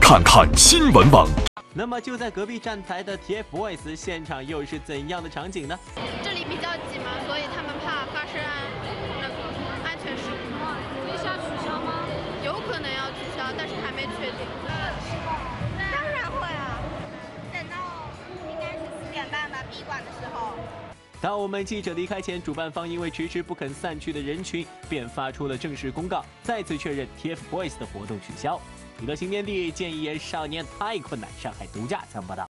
看看新闻网。 那么就在隔壁站台的 TFBOYS 现场又是怎样的场景呢？ 这里比较挤嘛，所以他们怕发生安全事故。会需要取消吗？有可能要取消，但是还没确定。 当然会啊，等到应该是4点半吧，闭馆的时候。 当我们记者离开前，主办方因为迟迟不肯散去的人群，便发出了正式公告，再次确认 TFBOYS 的活动取消。娱乐新天地建议少年太困难，上海独家参报道。